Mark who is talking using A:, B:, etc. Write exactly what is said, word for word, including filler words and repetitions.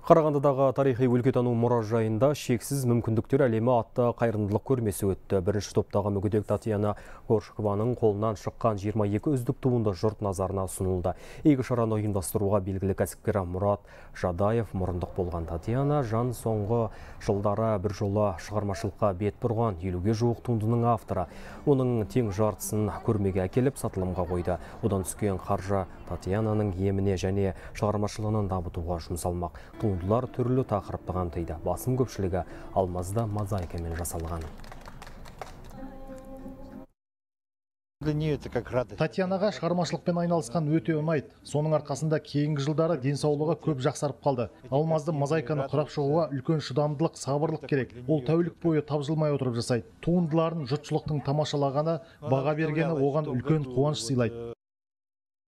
A: Қарағандыдағы тарихи өлкетану мұражайында шексіз мүмкіндіктер әлемі атты қайырымдылық көрмесі өтті. Бірінші топтағы мүгедек Татьяна Горшкованың қолынан шыққан жиырма екі үздік туынды жұрт назарына ұсынылды. Игі шараны ұйымдастыруға белгілі кәсіпкер Мұрат Жадаев мұрындық болған. Татьяна жан соңғы жылдары бір жолы шығармашылыққа бет бұрған елуге жуық туындының авторы. Оның тең жартысын көрмеге әкеліп сатылымға қойды. Одан түскен қаржы Татьянаның еміне және шығармашылығын дамытуға жұмсалмақ. Туындылар түрлі тақырыпты қамтиды. Басым көпшілігі алмазда мозаикамен жасалған.
B: Татьянаға шығармашылықпен айналысқан өте ұнайды. Соның арқасында кейінгі жылдары денсаулығы көп жақсарып қалды. Алмазды мозаиканы құрап шығуға үлкен шыдамдылық, сабырлық керек. Ол тәулік бойы тапжылмай отырып жасайды. Туындыларын жұртшылықтың тамашалағаны, баға бергені оған үлкен қуаныш сыйлайды.